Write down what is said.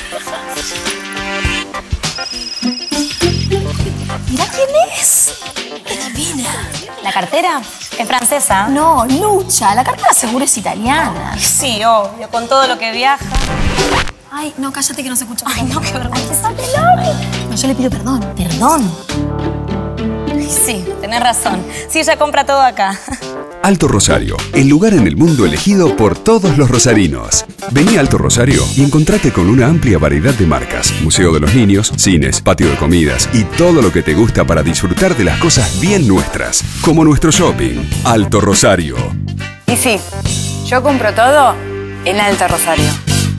Mirá quién es. Es divina. ¿La cartera? ¿Es francesa? No, Lucha. La cartera seguro es italiana. Sí, obvio, con todo lo que viaja. Ay, no, cállate que no se escucha. Ay, no, qué vergüenza. No, yo le pido perdón. ¿Perdón? Sí, tenés razón. Sí, ella compra todo acá. Alto Rosario, el lugar en el mundo elegido por todos los rosarinos. Vení a Alto Rosario y encontrate con una amplia variedad de marcas, museo de los niños, cines, patio de comidas y todo lo que te gusta para disfrutar de las cosas bien nuestras, como nuestro shopping. Alto Rosario. Y sí, yo compro todo en Alto Rosario.